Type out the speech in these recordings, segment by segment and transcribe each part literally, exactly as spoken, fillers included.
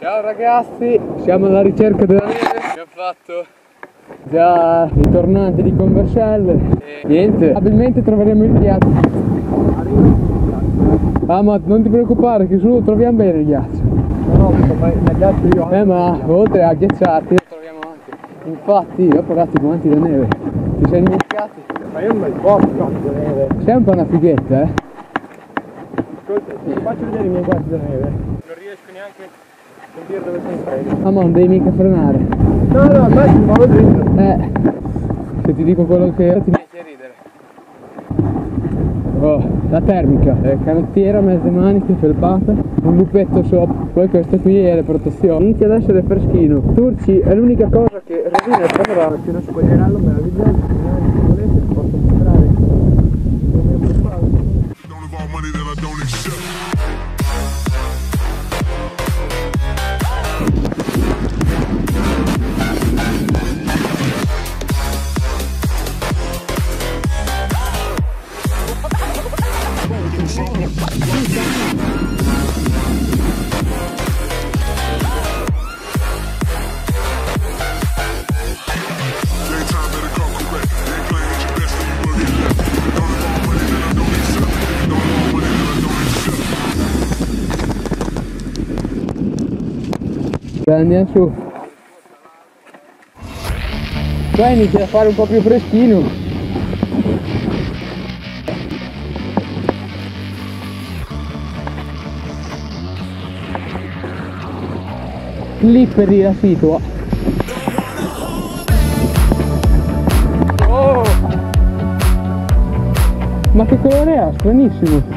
Ciao ragazzi, siamo alla ricerca della neve. Abbiamo fatto già i tornanti di Converselle e niente, probabilmente troveremo il ghiaccio. Ah, ma non ti preoccupare che su lo troviamo bene il ghiaccio. No, no, ma il ghiaccio io Eh, ma oltre a ghiacciarti lo troviamo anche. Infatti io ho portato i guanti da neve. Ti sei dimenticati? Ma io non me li porto i guanti da neve. Sei un po' una fighetta, eh? Ascolta, ti faccio vedere i miei guanti da neve. Non riesco neanche a sentire dove sono presi. Ah, ma non devi mica frenare. No, no, ma ci vado dritto. Eh, se ti dico quello che ti metti a ridere. Oh, la termica, eh, canottiera, mezze maniche, felpata, un lupetto sopra, poi questo qui è le protezioni. Inizia ad essere freschino. Turci è l'unica cosa che rovina il panorama. C'è uno spogliarello meraviglioso, se volete vi posso mostrare come mi Andiamo su. Qua inizia a fare un po' più freschino. Clipperi la situa. Oh! Ma che colore ha? Stranissimo.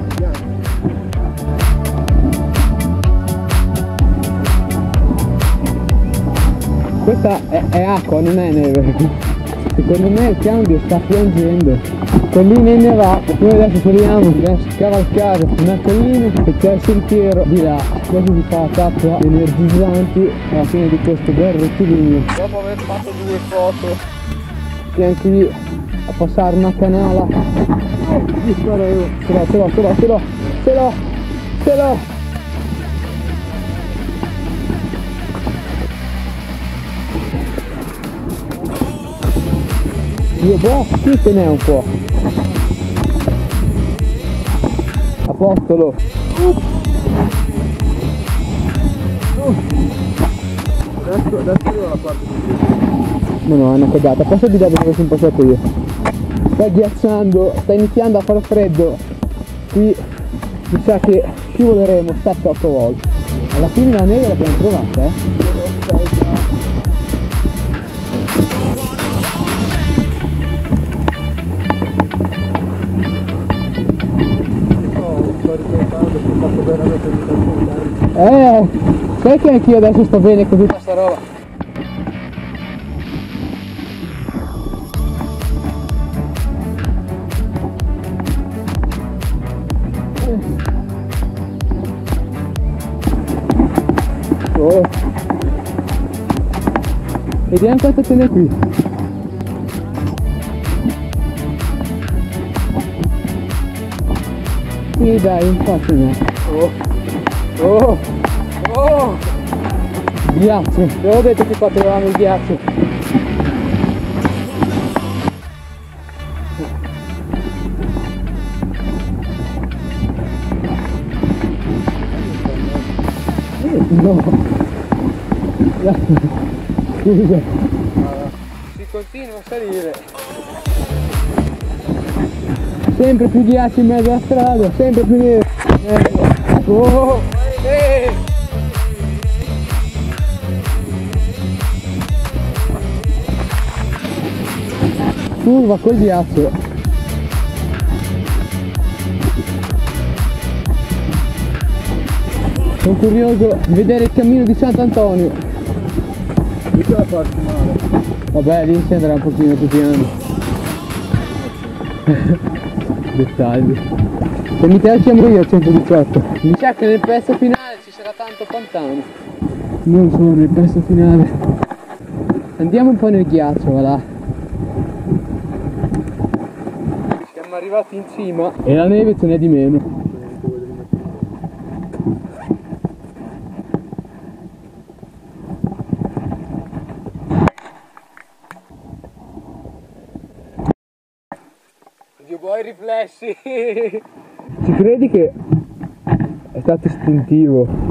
Questa è, è acqua, non è neve. Secondo me il cambio sta piangendo. Collina innevata, noi adesso saliamo, dobbiamo scavalcare una collina e c'è il sentiero di là. Adesso si fa la tappa energizzanti alla fine di questo bel rettilineo. Dopo aver fatto due foto, siamo qui a passare una canala. Oh, ce l'ho, ce l'ho, ce l'ho, ce l'ho, ce l'ho, ce l'ho. Io boh, qui te n'è un po'. Apostolo. Uh. Uh. Adesso, adesso io la parte di No, no, è una cagata. Posso dire dove sono passato io? Sta ghiacciando, sta iniziando a fare freddo. Qui mi sa che scivoleremo sette otto volte. Alla fine la neve l'abbiamo trovata, eh? Eh, sai che anch'io adesso sto bene con tutta sta roba. Oh. Vediamo quanto ce n'è qui. Sì dai, un po' ce n'è. Oh. Oh, oh, ghiaccio, te l'ho detto che qua trovavamo il ghiaccio. No, scusa, si continua a salire. Sempre più ghiaccio in mezzo alla strada, sempre più neve. Oh. Eh. Curva col ghiaccio. Sono curioso di vedere il cammino di Sant'Antonio. Qui c'è la parte male. Vabbè, lì si andrà un pochino più piano. Dettagli. Se mi piacciono io al centodiciotto. Mi sa che nel pezzo finale ci sarà tanto pantano. Non solo nel pezzo finale. Andiamo un po' nel ghiaccio, va là. Siamo arrivati in cima e la neve ce n'è di meno. riflessi. Ci credi che è stato istintivo?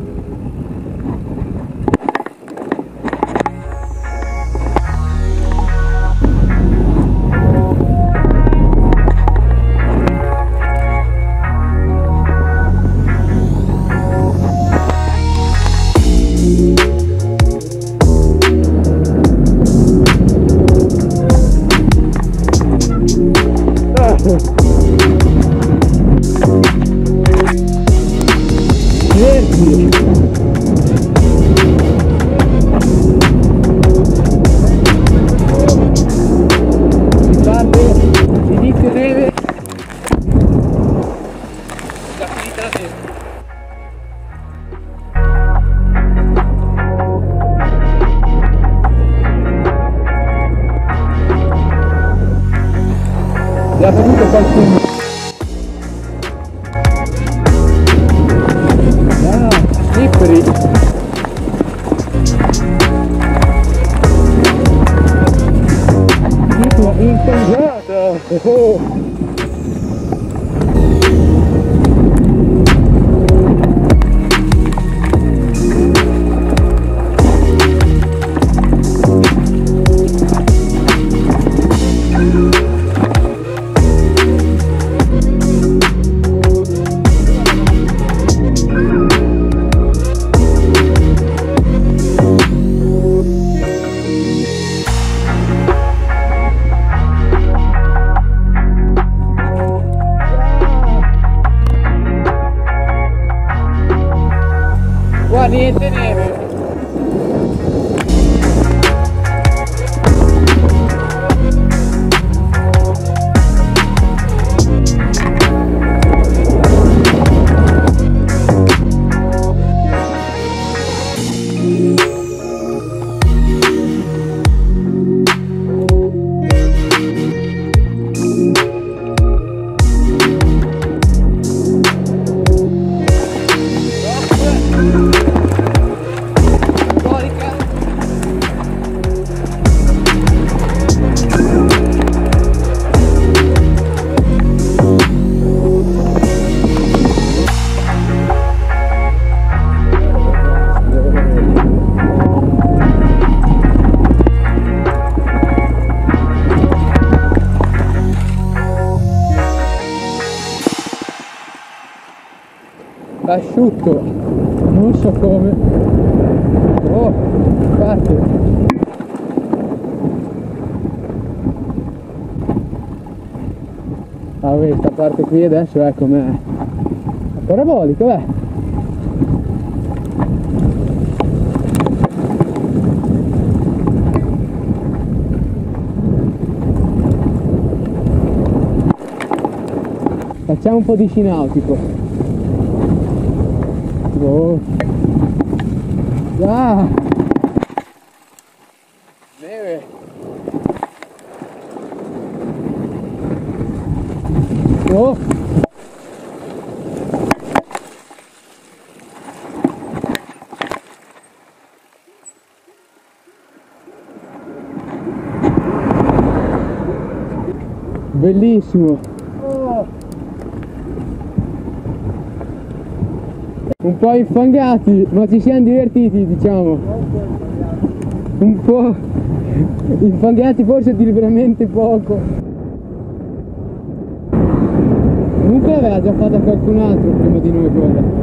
Già venuto qualcuno. Ah, slippery. Tipo incongiato. Oh. Niente neve. Asciutto, non so come. Oh, parte. Ah, questa parte qui adesso è com'è. La parabolica, beh. Facciamo un po' di sci nautico. Oh. Ah. Neve. Oh. Bellissimo. Oh. Un po' infangati, ma ci siamo divertiti, diciamo. Un po' infangati, forse di veramente poco. Comunque aveva già fatta qualcun altro prima di noi quella.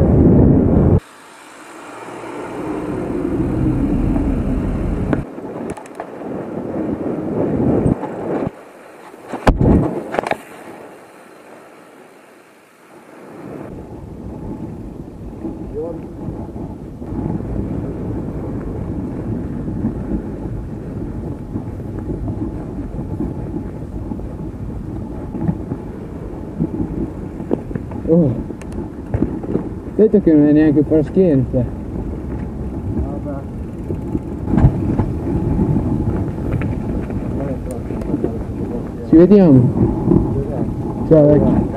Oh, detto che non è neanche per schiena, cioè. Ci vediamo. Ciao vecchio.